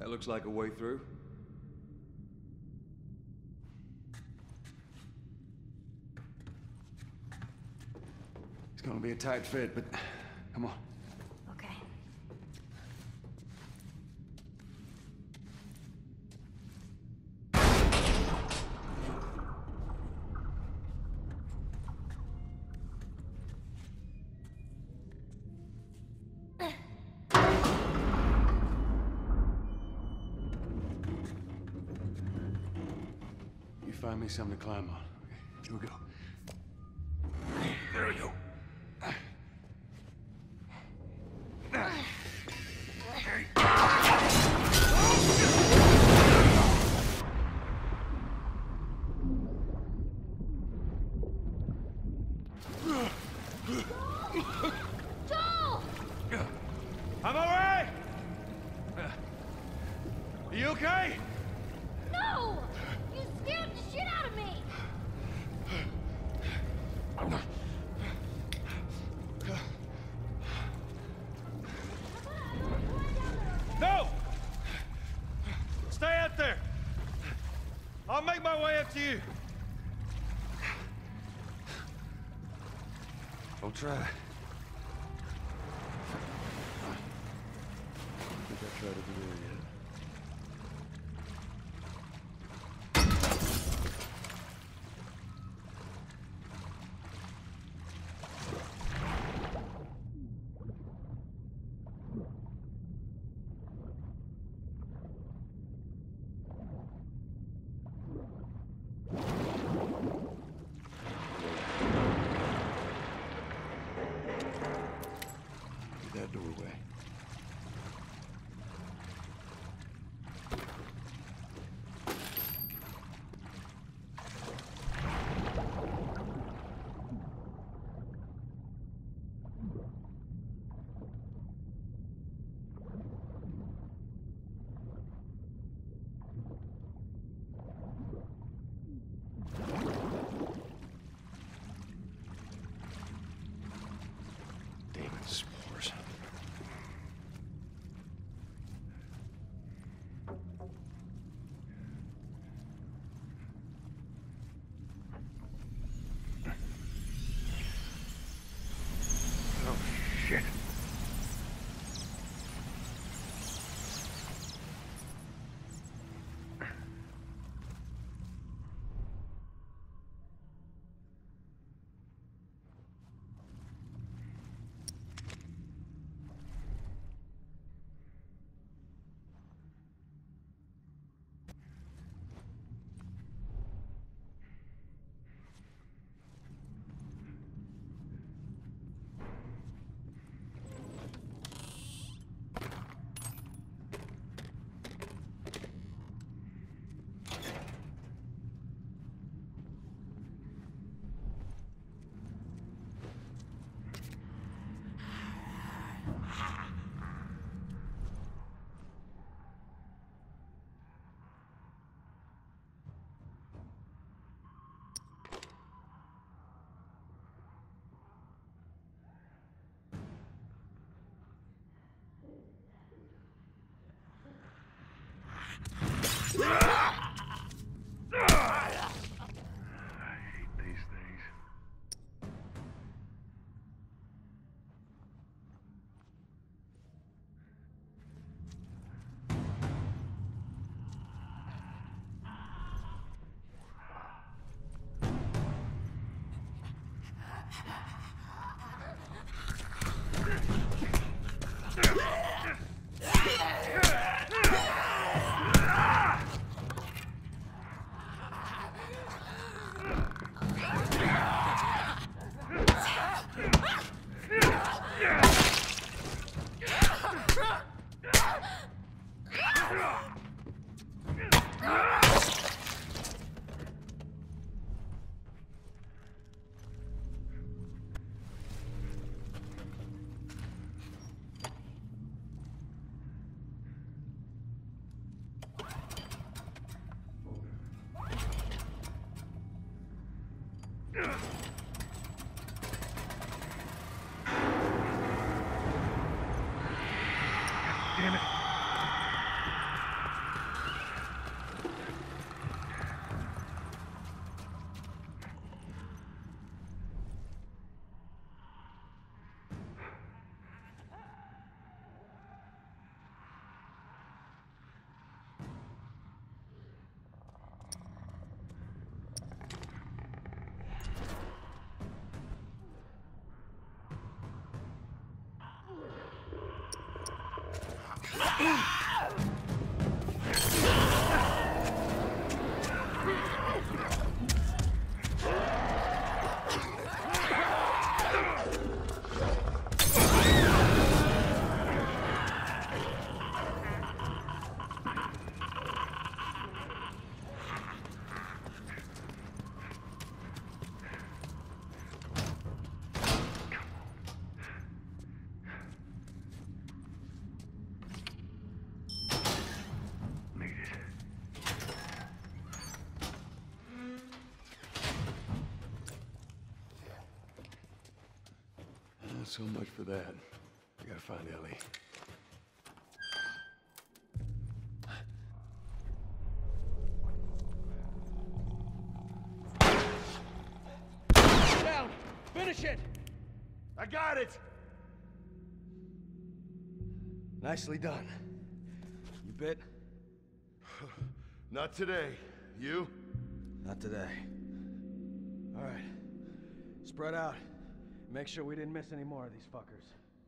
looks like a way through. It's gonna be a tight fit, but come on. Okay. You find me something to climb on. Okay, here we go. There we go. Joel! I'm all right. Are you okay? No! You scared the shit out of me! No! Stay out there. I'll make my way up to you. Don't try. I think I tried to do it yet. Get that doorway. Demon spores. Oh, shit. I hate these things. Damn it. So much for that. I gotta find Ellie. Down! Finish it! I got it! Nicely done. You bit? Not today. You? Not today. All right. Spread out. Make sure we didn't miss any more of these fuckers.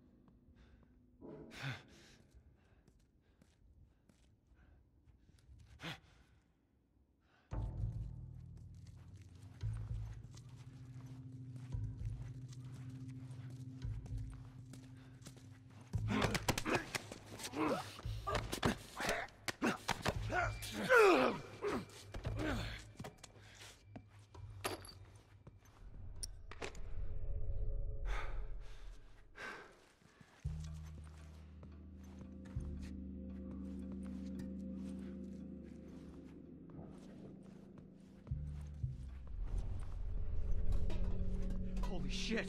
Holy shit!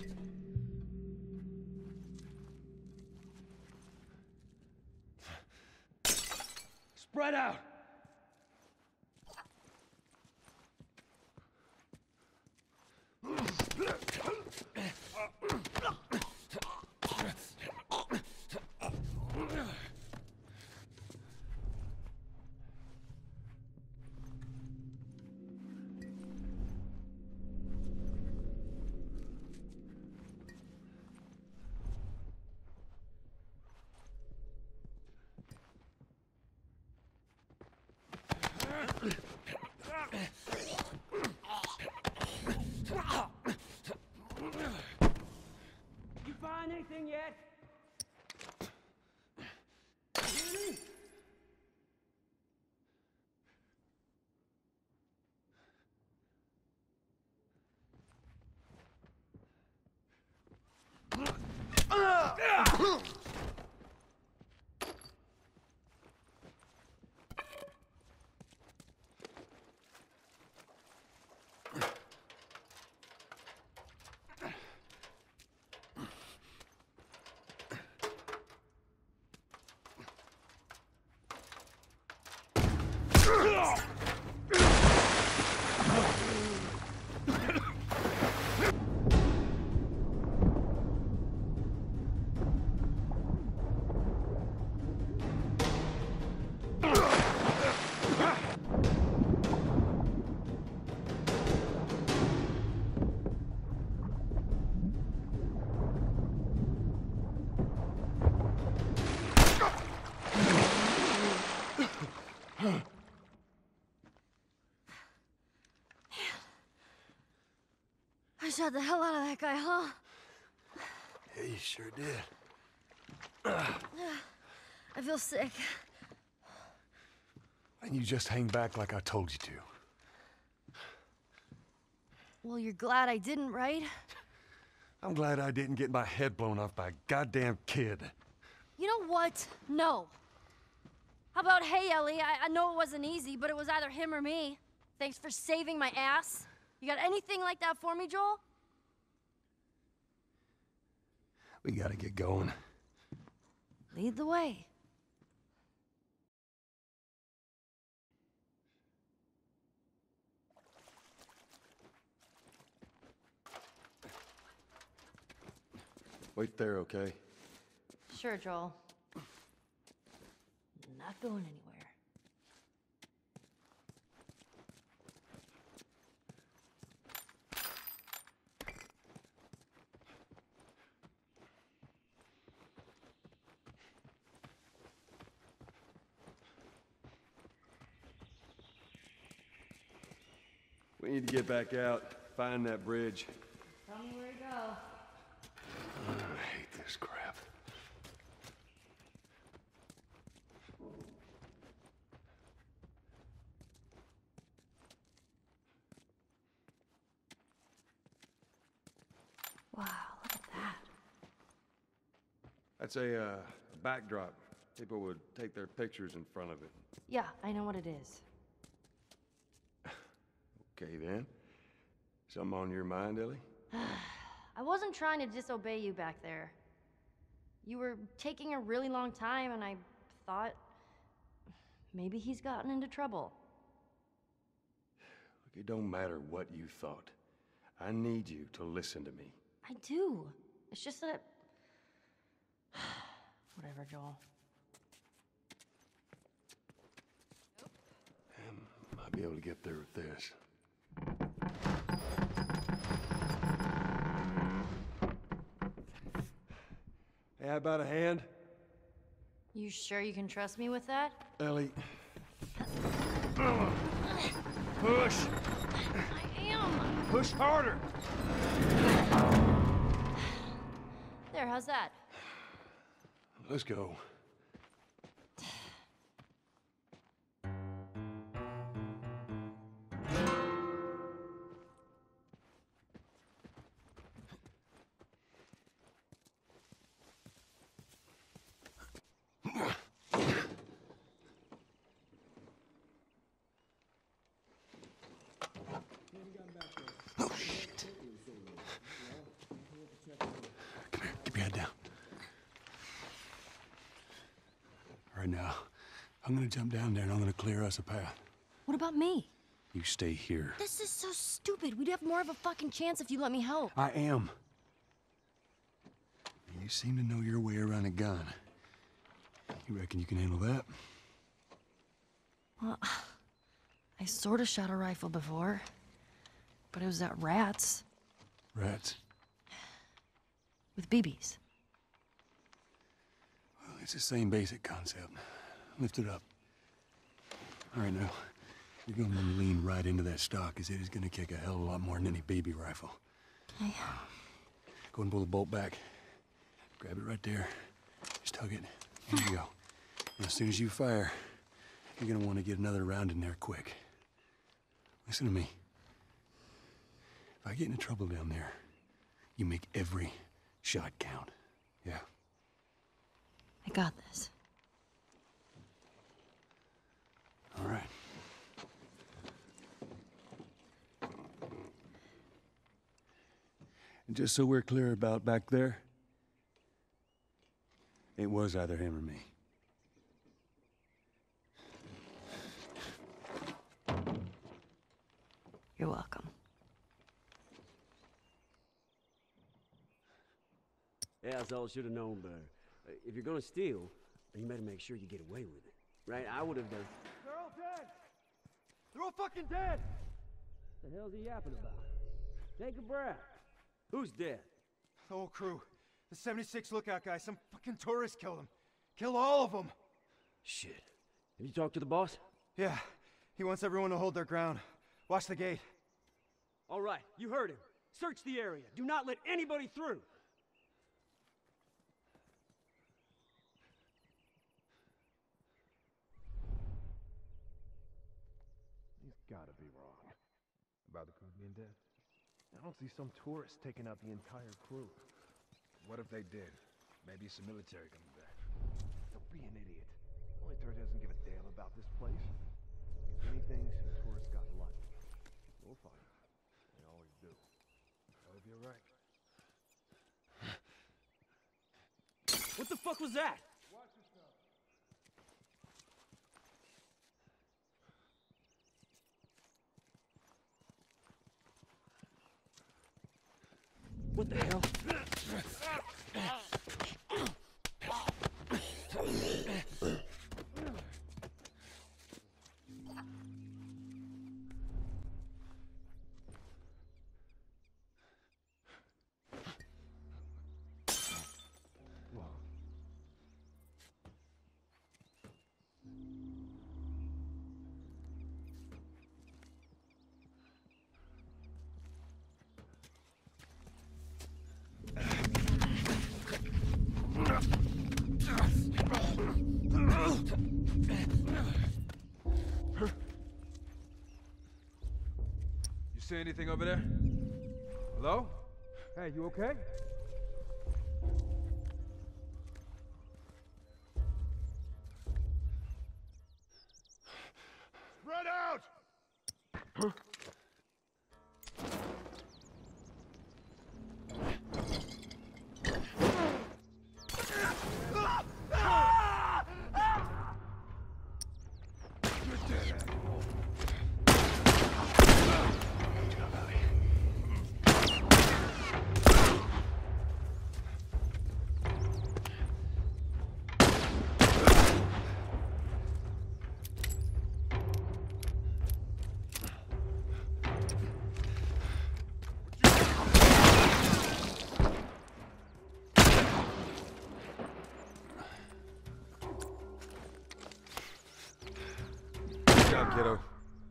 Spread out! You find anything yet? I shot the hell out of that guy, huh? Yeah, you sure did. I feel sick. And you just hang back like I told you to. Well, you're glad I didn't, right? I'm glad I didn't get my head blown off by a goddamn kid. You know what? No. How about, hey, Ellie, I know it wasn't easy, but it was either him or me. Thanks for saving my ass. You got anything like that for me, Joel? We gotta get going. Lead the way. Wait there, okay? Sure, Joel. Not going anywhere. We need to get back out, find that bridge. Tell me where to go. I hate this crap. Wow, look at that. That's a backdrop. People would take their pictures in front of it. Yeah, I know what it is. Okay, then. Something on your mind, Ellie? I wasn't trying to disobey you back there. You were taking a really long time, and I thought maybe he's gotten into trouble. Look, it don't matter what you thought. I need you to listen to me. I do. It's just that... Whatever, Joel. Might be able to get there with this. Hey, how about a hand? You sure you can trust me with that? Ellie. Push! I am! Push harder! There, how's that? Let's go. Oh, shit. Come here, keep your head down. Right now, I'm gonna jump down there and I'm gonna clear us a path. What about me? You stay here. This is so stupid. We'd have more of a fucking chance if you let me help. I am. You seem to know your way around a gun. You reckon you can handle that? Well, I sort of shot a rifle before, but it was at rats Rats. with BBs. Well, it's the same basic concept. Lift it up. All right, now, you're gonna want to lean right into that stock, because it is gonna kick a hell of a lot more than any BB rifle. Okay. Go and pull the bolt back. Grab it right there. Just tug it. There you go. And as soon as you fire, you're gonna want to get another round in there quick. Listen to me. If I get into trouble down there, you make every shot count. Yeah? I got this. All right. And just so we're clear about back there, it was either him or me. You're welcome. Yeah, that's all I should have known better. If you're gonna steal, you better make sure you get away with it. Right? I would have done. They're all dead! They're all fucking dead! What the hell's he yapping about? Take a breath. Who's dead? The whole crew. The 76 lookout guy. Some fucking tourist killed him. Killed all of them. Shit. Have you talked to the boss? Yeah. He wants everyone to hold their ground. Watch the gate. All right, you heard him. Search the area. Do not let anybody through. He's gotta be wrong. About the crew being dead? I don't see some tourists taking out the entire crew. What if they did? Maybe some military coming back. Don't be an idiot. Military doesn't give a damn about this place. If anything, some tourists got lucky. We'll find out. They always do. I hope you're right. What the fuck was that? What the hell? You see anything over there? Hello? Hey, you okay? Spread out! Good job, kiddo.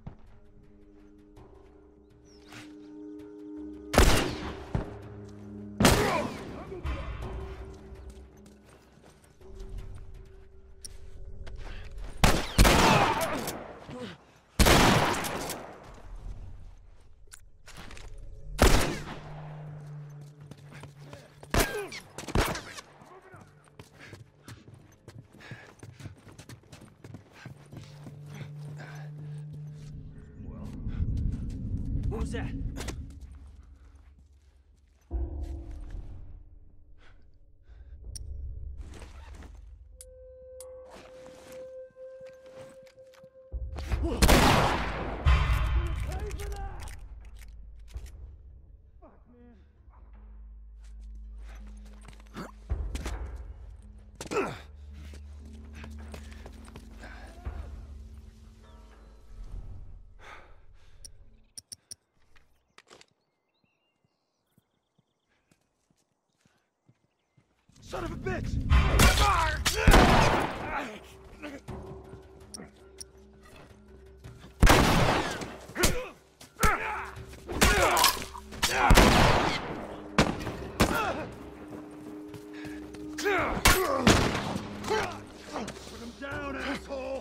What was that? Son of a bitch! Put him down, asshole!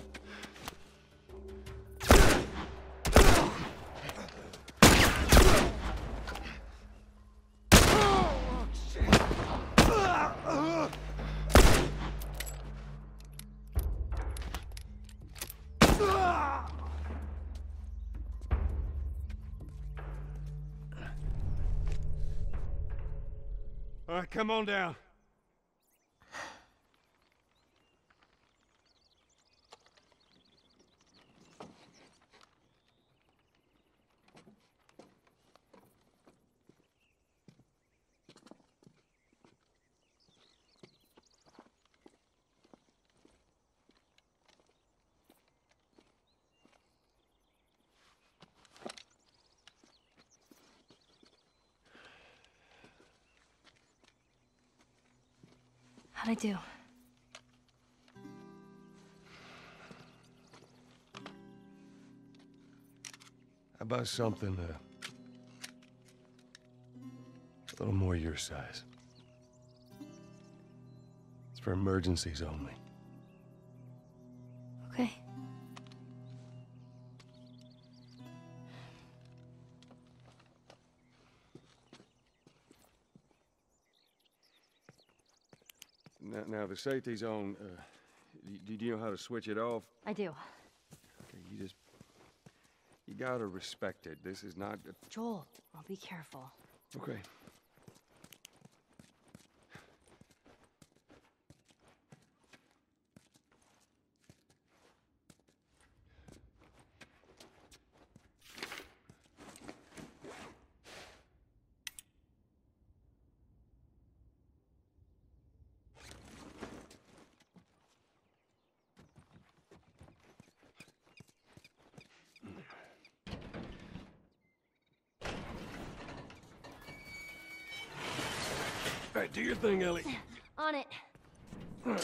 All right, come on down. How'd I do? How about something a little more your size? It's for emergencies only. Okay. Now the safety's on. Do you know how to switch it off? I do. Okay, you gotta respect it. This is not. Joel, I'll be careful. Okay. All right, do your thing, Ellie. On it. Come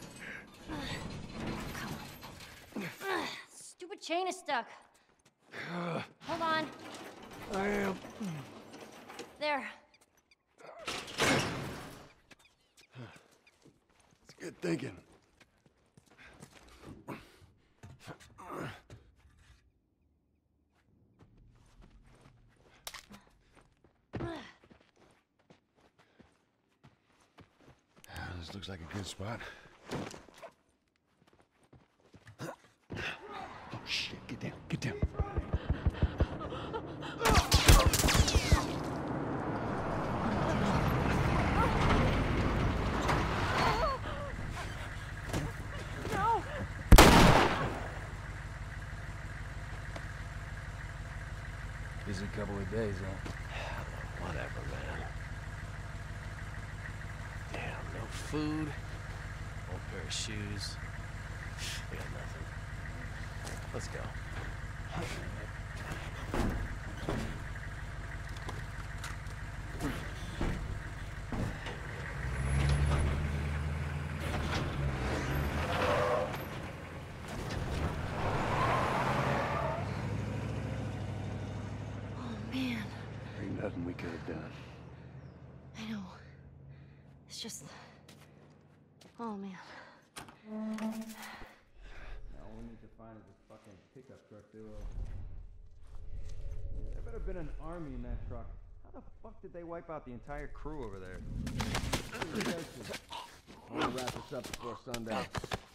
on. Stupid chain is stuck. Hold on. I am. There. It's good thinking. This looks like a good spot. Oh, shit. Get down. Get down. No! Busy couple of days, huh? Whatever, man. Damn, no food, old pair of shoes. We got nothing. Let's go. Man, Ain't nothing we could have done. I know. It's just... Oh, man. All we need to find is this fucking pickup truck, too. There better have been an army in that truck. How the fuck did they wipe out the entire crew over there? I want to wrap this up before sundown.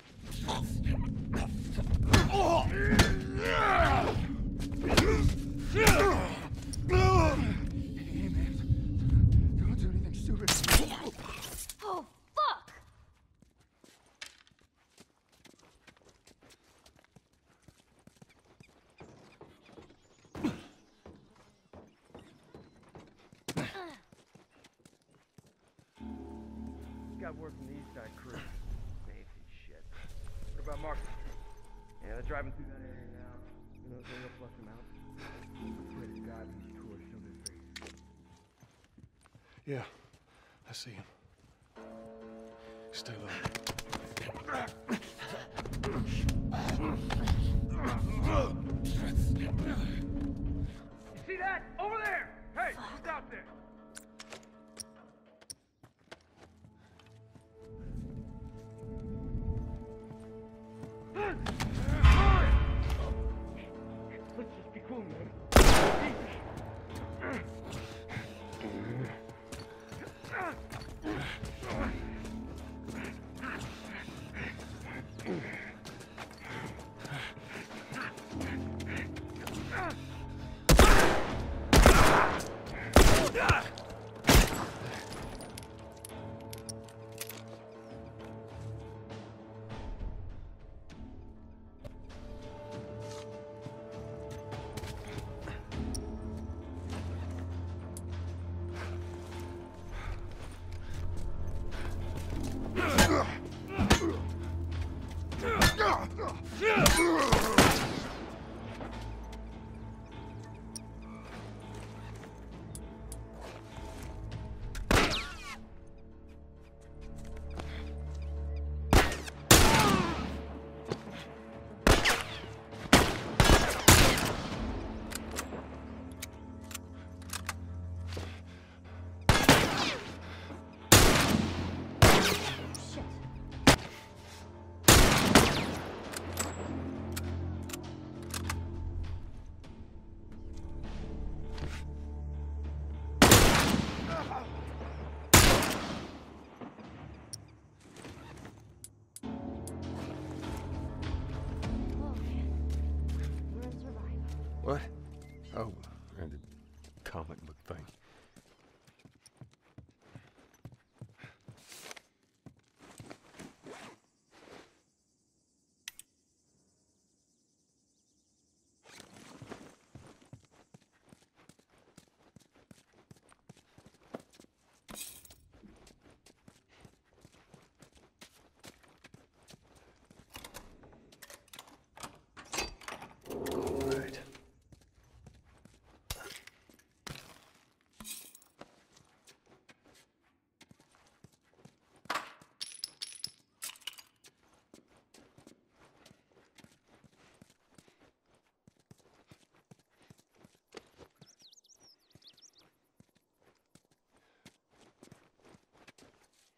Hey, man. Don't do anything stupid. Oh, fuck! Got word from the East Side crew. Fancy shit. What about Market Street? Yeah, they're driving through that area now. You know, they'll flush them out. Pray to God these tourists show their face. Yeah, I see him. Stay low. You see that? Over there! Hey, who's out there? Let's just be cool, man. Oh, man. We're gonna survive. What? Oh, and the comic book thing. All right.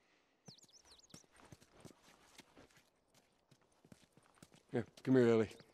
Here, come here, Ellie.